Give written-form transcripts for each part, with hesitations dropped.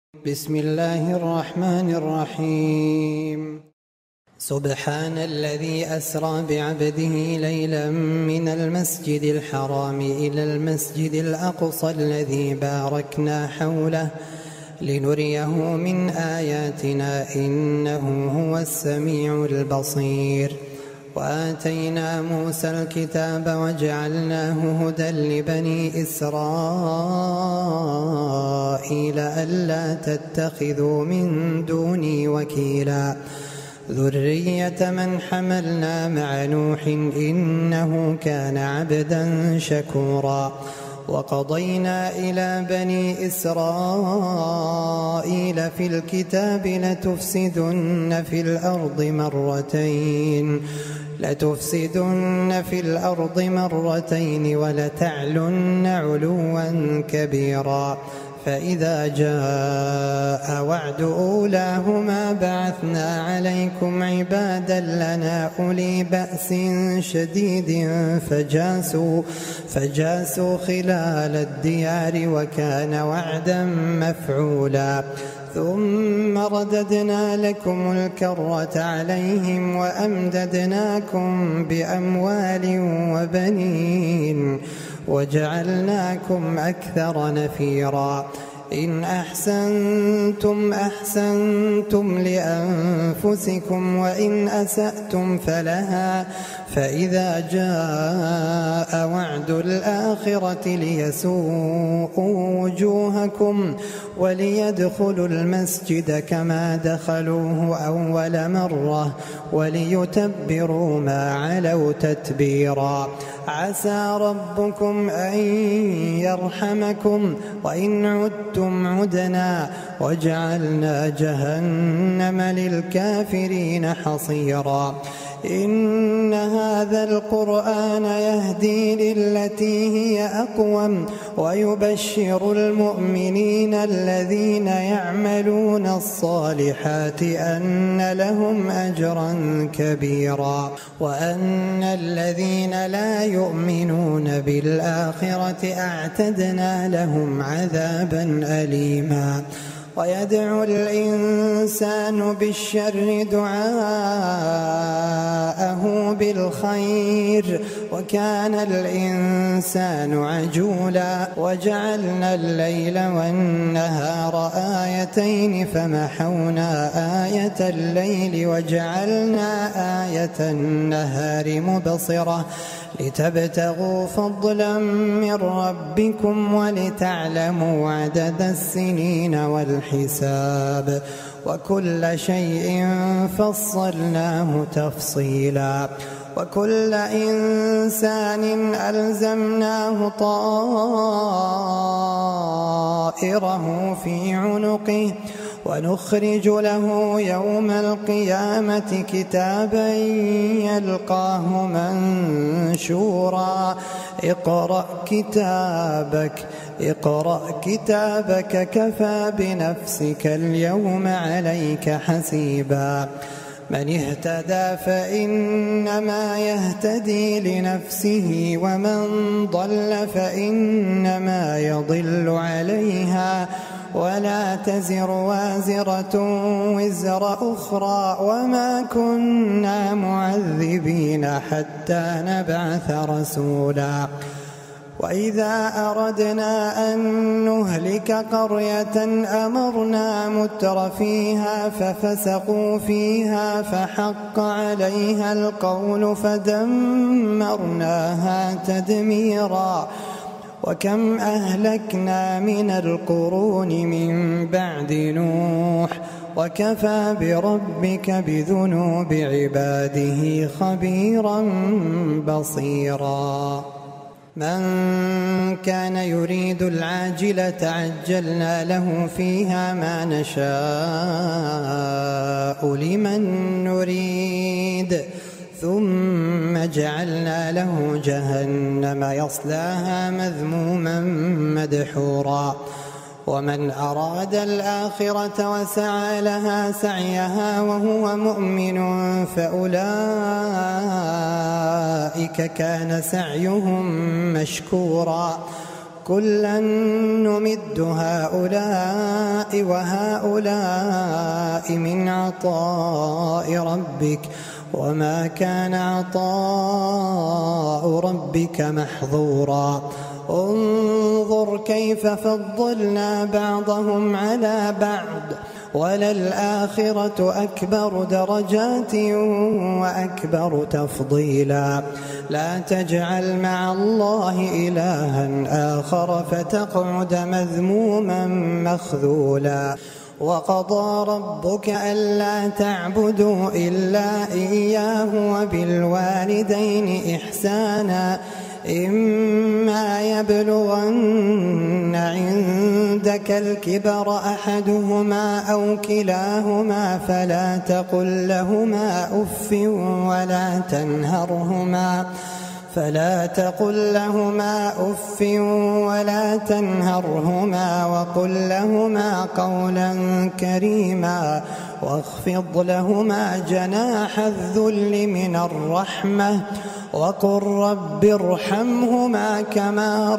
بسم الله الرحمن الرحيم. سبحان الذي أسرى بعبده ليلا من المسجد الحرام إلى المسجد الأقصى الذي باركنا حوله لنريه من آياتنا إنه هو السميع البصير. وآتينا موسى الكتاب وجعلناه هدى لبني إسرائيل ألا تتخذوا من دوني وكيلا ذرية من حملنا مع نوح إنه كان عبدا شكورا. وقضينا إلى بني إسرائيل في الكتاب لتفسدن في الأرض مرتين ولتعلن علوا كبيرا. فإذا جاء وعد أولاهما بعثنا عليكم عبادا لنا أولي بأس شديد فجاسوا خلال الديار وكان وعدا مفعولا. ثم رددنا لكم الكرة عليهم وأمددناكم بأموال وبنين وجعلناكم أكثر نفيرا. إن أحسنتم أحسنتم لأنفسكم وإن أسأتم فلها. فإذا جاء وعد الآخرة ليسوءوا وجوهكم وليدخلوا المسجد كما دخلوه أول مرة وليتبروا ما علوا تتبيرا. عسى ربكم أن يرحمكم وإن عدتم عدنا وجعلنا جهنم للكافرين حصيرا. إن هذا القرآن يهدي للتي هي أقوم ويبشر المؤمنين الذين يعملون الصالحات أن لهم أجرا كبيرا وأن الذين لا يؤمنون بالآخرة أعتدنا لهم عذابا أليما. ويدعو الإنسان بالشر دعاءه بالخير وكان الإنسان عجولا. وجعلنا الليل والنهار آيتين فمحونا آية الليل وجعلنا آية النهار مبصرة لتبتغوا فضلا من ربكم ولتعلموا عدد السنين والحساب وكل شيء فصلناه تفصيلا. وكل إنسان ألزمناه طائره في عنقه ونخرج له يوم القيامة كتابا يلقاه منشورا. اقرأ كتابك كفى بنفسك اليوم عليك حسيبا. من اهتدى فإنما يهتدي لنفسه ومن ضل فإنما يضل عليها ولا تزر وازرة وزر أخرى وما كنا معذبين حتى نبعث رسولا. وإذا أردنا أن نهلك قرية أمرنا متر فيها ففسقوا فيها فحق عليها القول فدمرناها تدميرا. وكم أهلكنا من القرون من بعد نوح وكفى بربك بذنوب عباده خبيرا بصيرا. من كان يريد العاجلة عجلنا له فيها ما نشاء لمن نريد ثم جعلنا له جهنم يصلاها مذموما مدحورا. ومن أراد الآخرة وسعى لها سعيها وهو مؤمن فأولئك كان سعيهم مشكورا. كلا نمد هؤلاء وهؤلاء من عطاء ربك وما كان عطاء ربك محظورا انظر كيف فضلنا بعضهم على بعض وللآخرة أكبر درجات وأكبر تفضيلا لا تجعل مع الله إلها آخر فتقعد مذموما مخذولا وقضى ربك ألا تعبدوا إلا إياه وبالوالدين إحسانا إما يبلغن عندك الكبر أحدهما أو كلاهما فلا تقل لهما أف ولا تنهرهما وقل لهما قولا كريما واخفض لهما جناح الذل من الرحمة وقل رب ارحمهما كما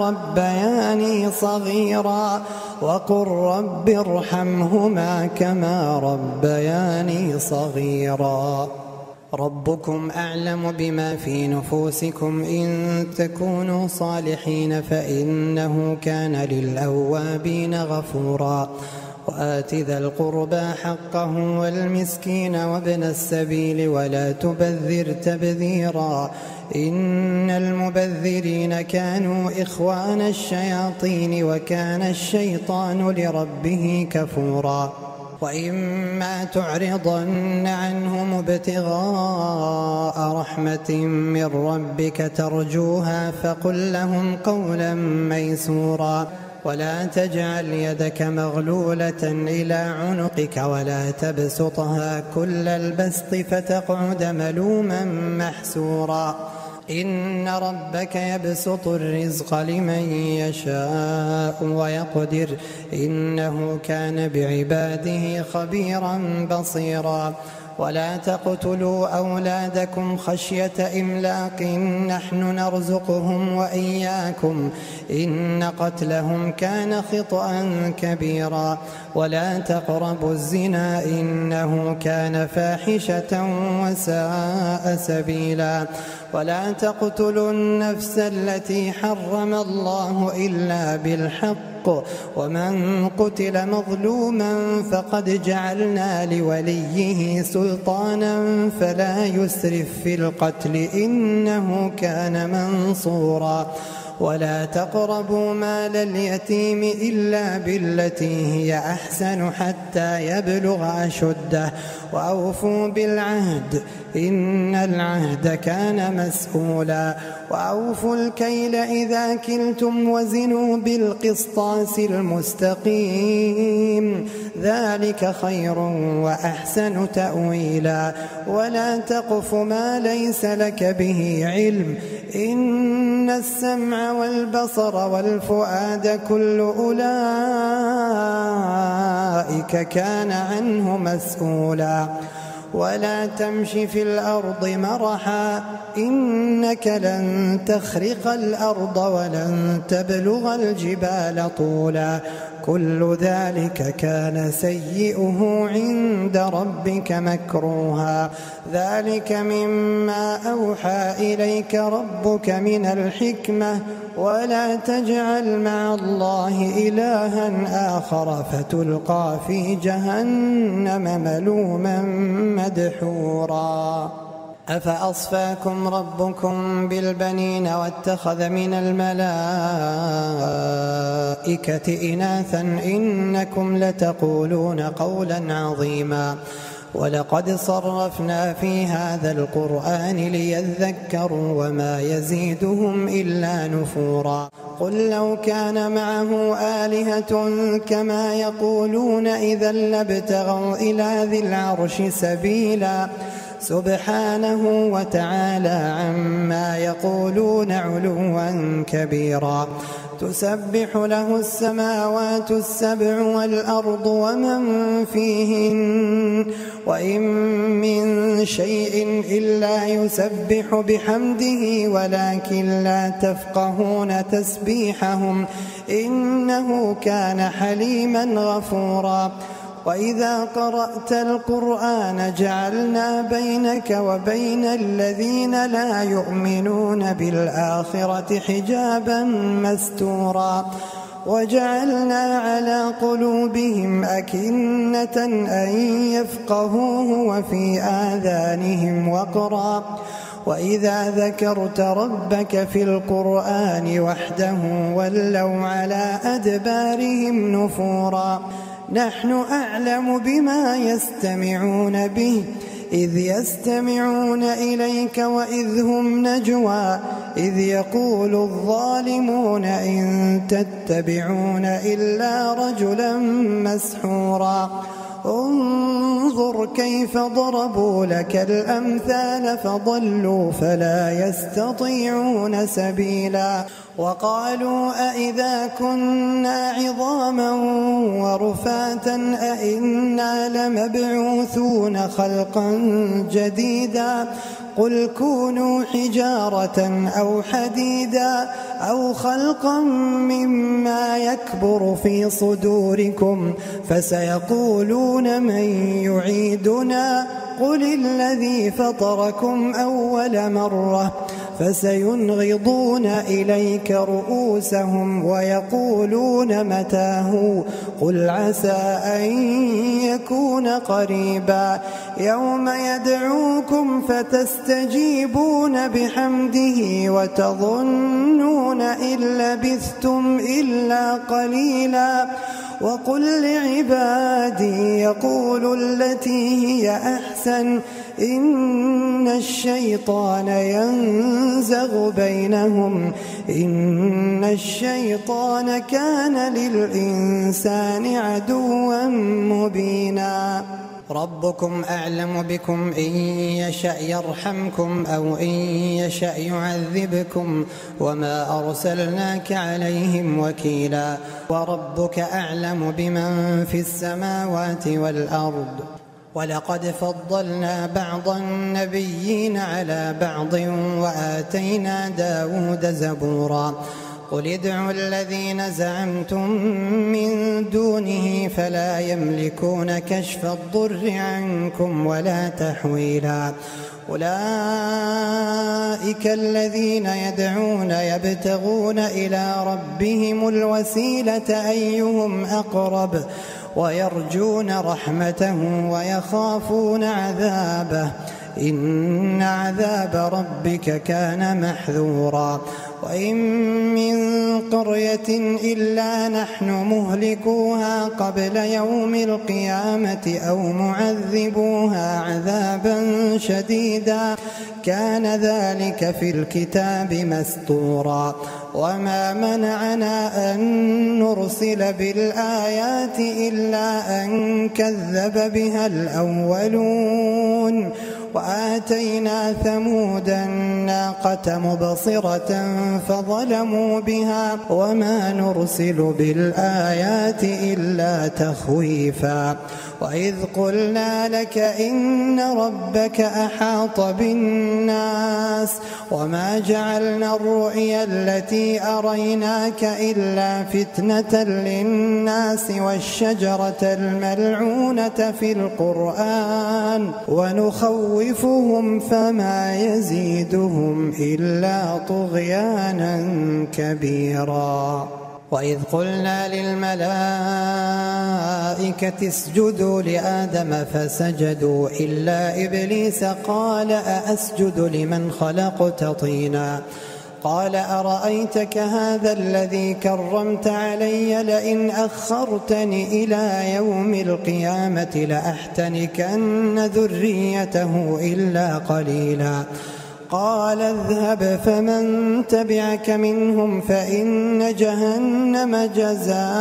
ربياني صغيرا ربكم أعلم بما في نفوسكم إن تكونوا صالحين فإنه كان للأوابين غفورا وآت ذا القربى حقه والمسكين وابن السبيل ولا تبذر تبذيرا إن المبذرين كانوا إخوان الشياطين وكان الشيطان لربه كفورا وإما تعرضن عنهم ابتغاء رحمة من ربك ترجوها فقل لهم قولا ميسورا ولا تجعل يدك مغلولة إلى عنقك ولا تبسطها كل البسط فتقعد ملوما محسورا إن ربك يبسط الرزق لمن يشاء ويقدر إنه كان بعباده خبيرا بصيرا ولا تقتلوا أولادكم خشية إملاق نحن نرزقهم وإياكم إن قتلهم كان خطأ كبيرا ولا تقربوا الزنا إنه كان فاحشة وساء سبيلا ولا تقتلوا النفس التي حرم الله إلا بالحق ومن قتل مظلوما فقد جعلنا لوليه سلطانا فلا يسرف في القتل إنه كان منصورا ولا تقربوا مال اليتيم إلا بالتي هي أحسن حتى يبلغ أشده وأوفوا بالعهد إن العهد كان مسؤولا وأوفوا الكيل إذا كلتم وزنوا بالقسطاس المستقيم ذلك خير وأحسن تأويلا ولا تقف ما ليس لك به علم إن السمع والبصر والفؤاد كل أولئك كان عنه مسؤولا ولا تمش في الأرض مرحا إنك لن تخرق الأرض ولن تبلغ الجبال طولا كل ذلك كان سيئه عند ربك مكروها ذلك مما أوحى إليك ربك من الحكمة ولا تجعل مع الله إلها آخر فتلقى في جهنم ملوما مدحورا أفأصفاكم ربكم بالبنين واتخذ من الملائكة إناثا إنكم لتقولون قولا عظيما ولقد صرفنا في هذا القرآن ليذكروا وما يزيدهم إلا نفورا قل لو كان معه آلهة كما يقولون إذا لابتغوا إلى ذي العرش سبيلا سبحانه وتعالى عما يقولون علوا كبيرا تسبح له السماوات السبع والأرض ومن فيهن وإن من شيء إلا يسبح بحمده ولكن لا تفقهون تسبيحهم إنه كان حليما غفورا وإذا قرأت القرآن جعلنا بينك وبين الذين لا يؤمنون بالآخرة حجابا مستورا وجعلنا على قلوبهم أكنة أن يفقهوه وفي آذانهم وقرا وإذا ذكرت ربك في القرآن وحده ولوا على أدبارهم نفورا نحن أعلم بما يستمعون به إذ يستمعون إليك وإذ هم نجوى إذ يقول الظالمون إن تتبعون إلا رجلا مسحورا انظر كيف ضربوا لك الأمثال فضلوا فلا يستطيعون سبيلا وقالوا أئذا كنا عظاما ورفاتا أئنا لمبعوثون خلقا جديدا قل كونوا حجارة أو حديدا أو خلقا مما يكبر في صدوركم فسيقولون من يعيدنا قل الذي فطركم أول مرة فسينغضون إليك رؤوسهم ويقولون متاه قل عسى أن يكون قريبا يوم يدعوكم فتستجيبون بحمده وتظنون إن لبثتم إلا قليلا وقل لعبادي يقولوا التي هي أحسن إن الشيطان ينزغ بينهم إن الشيطان كان للإنسان عدوا مبينا ربكم أعلم بكم إن يشأ يرحمكم أو إن يشأ يعذبكم وما أرسلناك عليهم وكيلا وربك أعلم بمن في السماوات والأرض ولقد فضلنا بعض النبيين على بعض وآتينا داود زبورا قل ادعوا الذين زعمتم من دونه فلا يملكون كشف الضر عنكم ولا تحويلا أولئك الذين يدعون يبتغون إلى ربهم الوسيلة أيهم أقرب ويرجون رحمته ويخافون عذابه إن عذاب ربك كان محذورا وإن من قرية إلا نحن مهلكوها قبل يوم القيامة أو معذبوها عذابا شديدا كان ذلك في الكتاب مسطورا وما منعنا أن نرسل بالآيات إلا أن كذب بها الأولون وآتينا ثمود الناقة مبصرة فظلموا بها وما نرسل بالآيات إلا تخويفا وإذ قلنا لك إن ربك أحاط بالناس وما جعلنا الرؤيا التي أريناك إلا فتنة للناس والشجرة الملعونة في القرآن ونخوفهم فما يزيدهم إلا طغيانا كبيرا وإذ قلنا للملائكة اسجدوا لآدم فسجدوا إلا إبليس قال أأسجد لمن خلقت طينا قال أرأيتك هذا الذي كرمت علي لئن أخرتني إلى يوم القيامة لأحتنكن ذريته إلا قليلا قال اذهب فمن تبعك منهم فإن جهنم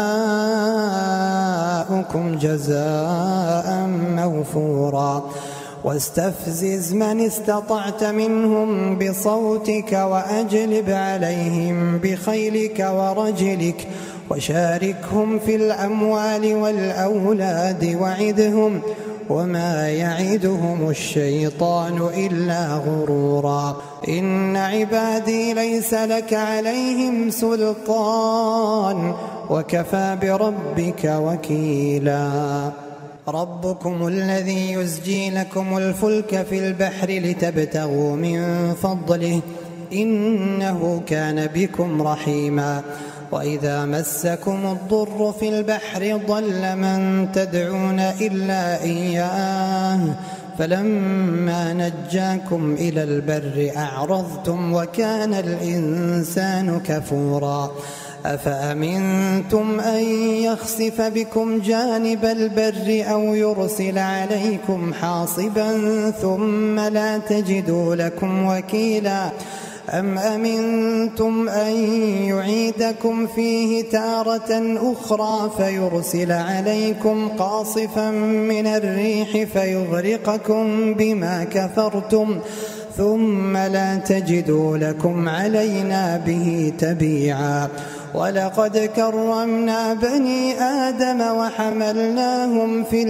جزاؤكم جزاء موفورا واستفزز من استطعت منهم بصوتك وأجلب عليهم بخيلك ورجلك وشاركهم في الأموال والأولاد وعدهم وما يعدهم الشيطان إلا غرورا إن عبادي ليس لك عليهم سلطان وكفى بربك وكيلا ربكم الذي يزجي لكم الفلك في البحر لتبتغوا من فضله إنه كان بكم رحيما وإذا مسكم الضر في البحر ضل من تدعون إلا إياه فلما نجاكم إلى البر أعرضتم وكان الإنسان كفورا أفأمنتم أن يخسف بكم جانب البر أو يرسل عليكم حاصبا ثم لا تجدوا لكم وكيلا أم أمنتم أن يعيدكم فيه تارة أخرى فيرسل عليكم قاصفا من الريح فيغرقكم بما كفرتم ثم لا تجدوا لكم علينا به تبيعا ولقد كرمنا بني آدم وحملناهم في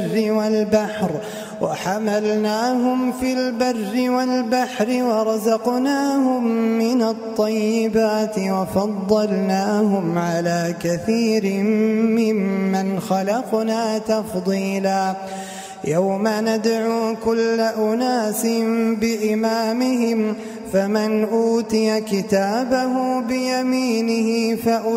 البر والبحر ورزقناهم من الطيبات وفضلناهم على كثير ممن خلقنا تفضيلا يوم ندعو كل أناس بإمامهم فمن أوتي كتابه بيمينه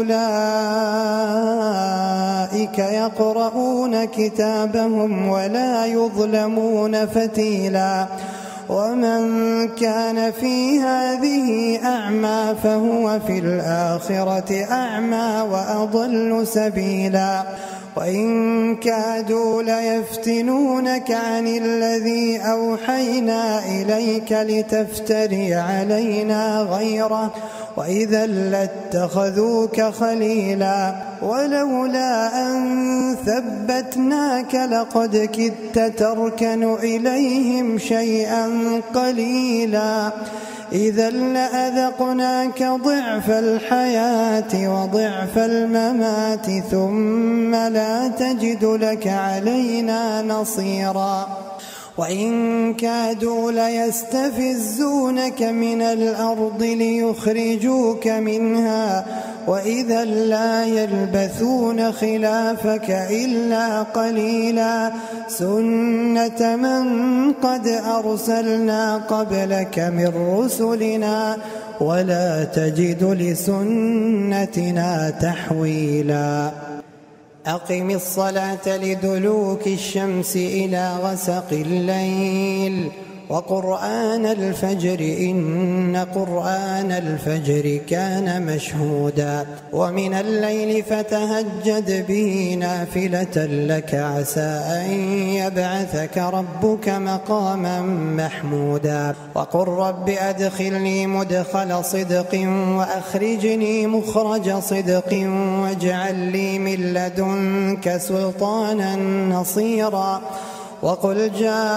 فأولئك يقرؤون كتابهم ولا يظلمون فتيلا ومن كان في هذه أعمى فهو في الآخرة أعمى وأضل سبيلا وإن كادوا ليفتنونك عن الذي أوحينا إليك لتفتري علينا غيره وإذا لاتخذوك خليلا ولولا أن ثبتناك لقد كدت تركن إليهم شيئا قليلا إذا لأذقناك ضعف الحياة وضعف الممات ثم لا تجد لك علينا نصيرا وإن كادوا ليستفزونك من الأرض ليخرجوك منها وإذا لا يلبثون خلافك إلا قليلا سنة من قد أرسلنا قبلك من رسلنا ولا تجد لسنتنا تحويلا أقم الصلاة لدلوك الشمس إلى غسق الليل وقرآن الفجر إن قرآن الفجر كان مشهودا ومن الليل فتهجد به نافلة لك عسى أن يبعثك ربك مقاما محمودا وقل رب أدخلني مدخل صدق وأخرجني مخرج صدق واجعل لي من لدنك سلطانا نصيرا وقل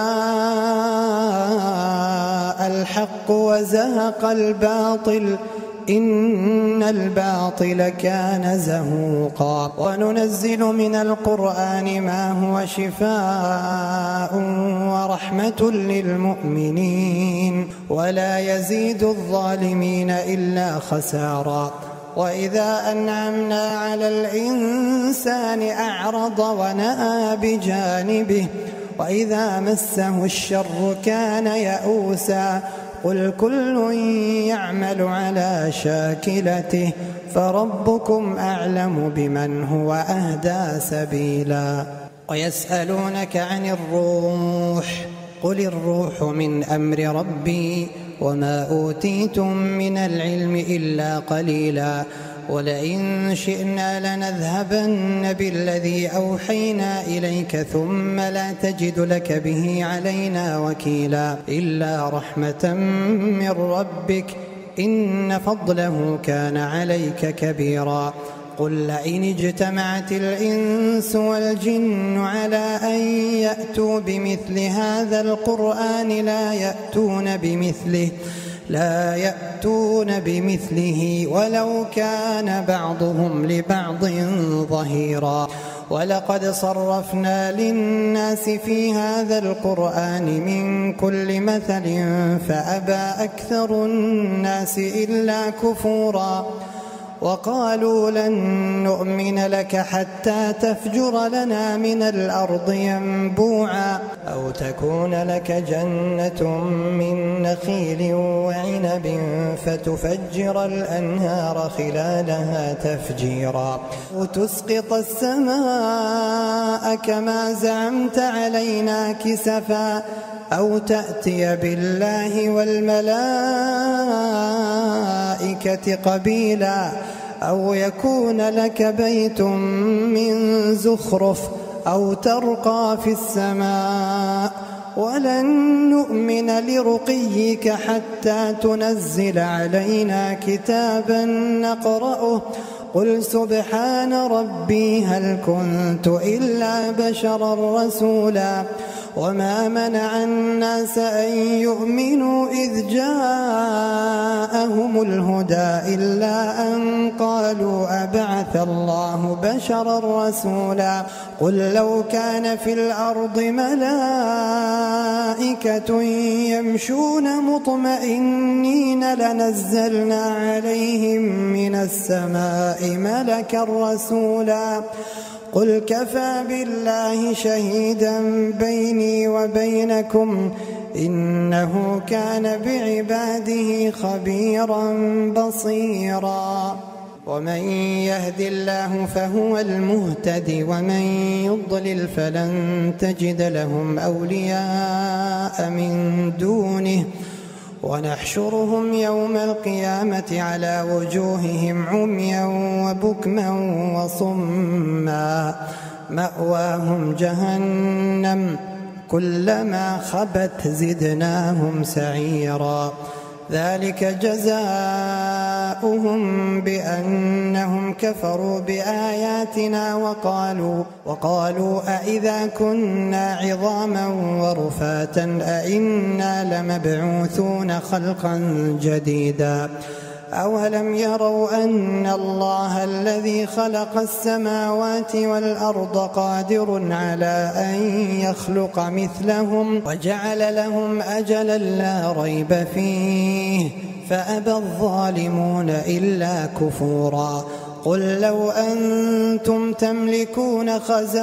جاء الحق وزهق الباطل إن الباطل كان زهوقا وننزل من القرآن ما هو شفاء ورحمة للمؤمنين ولا يزيد الظالمين إلا خسارا وإذا أنعمنا على الإنسان أعرض ونأى بجانبه وإذا مسه الشر كان يئوسا قل كل يعمل على شاكلته فربكم أعلم بمن هو أهدى سبيلا ويسألونك عن الروح قل الروح من أمر ربي وما أوتيتم من العلم إلا قليلا ولئن شئنا لنذهبن بالذي أوحينا إليك ثم لا تجد لك به علينا وكيلا إلا رحمة من ربك إن فضله كان عليك كبيرا قل لئن اجتمعت الإنس والجن على أن يأتوا بمثل هذا القرآن لا يأتون بمثله ولو كان بعضهم لبعض ظهيرا. ولقد صرفنا للناس في هذا القرآن من كل مثل فأبى أكثر الناس إلا كفورا. وقالوا لن نؤمن لك حتى تفجر لنا من الأرض ينبوعا أو تكون لك جنة من نخيل وعنب فتفجر الأنهار خلالها تفجيرا أو تسقط السماء كما زعمت علينا كسفا أو تأتي بالله والملائكة قبيلا أو يكون لك بيت من زخرف أو ترقى في السماء ولن نؤمن لرقيك حتى تنزل علينا كتابا نقرأه قل سبحان ربي هل كنت إلا بشرا رسولا. وما منع الناس أن يؤمنوا إذ جاءهم الهدى إلا أن قالوا أبعث الله بشرا رسولا. قل لو كان في الأرض ملائكة يمشون مطمئنين لنزلنا عليهم من السماء ملكا رسولا. قل كفى بالله شهيدا بيني وبينكم إنه كان بعباده خبيرا بصيرا. ومن يهد الله فهو المهتد ومن يضلل فلن تجد لهم أولياء من دونه ونحشرهم يوم القيامة على وجوههم عميا وبكما وصما مأواهم جهنم كلما خبت زدناهم سعيرا. ذلك جزاؤهم بأنهم كفروا بآياتنا وقالوا أئذا كنا عظاما ورفاتا أئنا لمبعوثون خلقا جديدا. أولم يروا أن الله الذي خلق السماوات والأرض قادر على أن يخلق مثلهم وجعل لهم أجلا لا ريب فيه فأبى الظالمون إلا كفورا. قل لو أنتم تملكون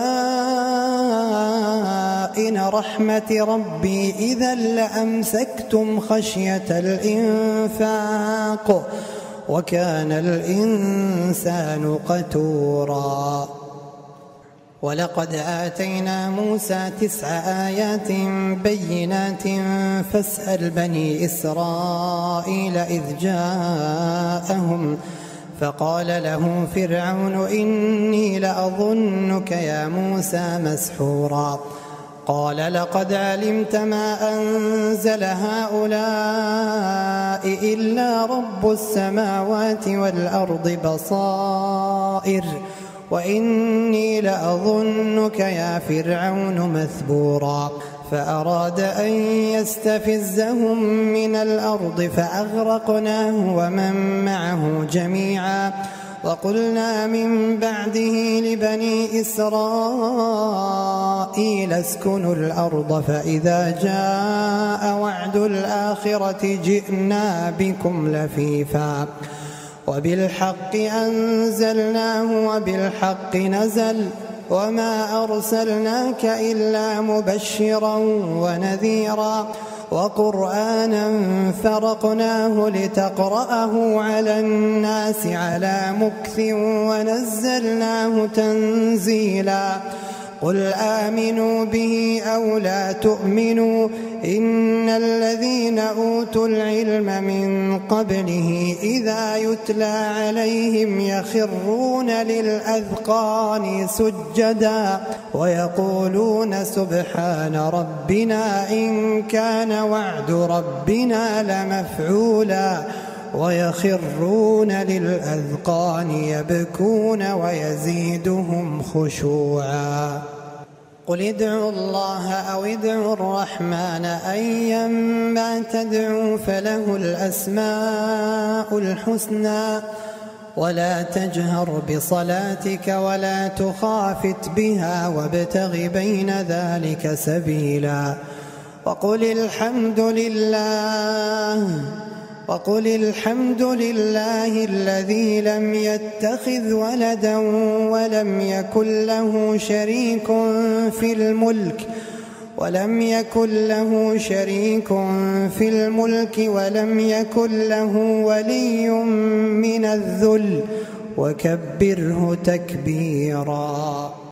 خزائن رحمة ربي إذا لأمسكتم خشية الإنفاق وكان الإنسان قتورا. ولقد آتينا موسى 9 آيات بينات فاسأل بني إسرائيل إذ جاءهم فقال له فرعون إني لأظنك يا موسى مسحورا. قال لقد علمت ما أنزل هؤلاء إلا رب السماوات والأرض بصائر وإني لأظنك يا فرعون مثبورا. فأراد أن يستفزهم من الأرض فأغرقناه ومن معه جميعا. وقلنا من بعده لبني إسرائيل اسكنوا الأرض فإذا جاء وعد الآخرة جئنا بكم لفيفا. وبالحق أنزلناه وبالحق نزل وما أرسلناك إلا مبشرا ونذيرا وقرآنا فرقناه لتقرأه على الناس على مكث ونزلناه تنزيلا. قل آمنوا به أو لا تؤمنوا إن الذين أوتوا العلم من قبله إذا يتلى عليهم يخرون للأذقان سجدا ويقولون سبحان ربنا إن كان وعد ربنا لمفعولا. ويخرون للأذقان يبكون ويزيدهم خشوعا. قل ادعوا الله أو ادعوا الرحمن أيما تدعوا فله الأسماء الحسنى ولا تجهر بصلاتك ولا تخافت بها وابتغ بين ذلك سبيلا وقل الحمد لله الذي لم يتخذ ولدا ولم يكن له شريك في الملك ولم يكن له ولي من الذل وكبره تكبيرا.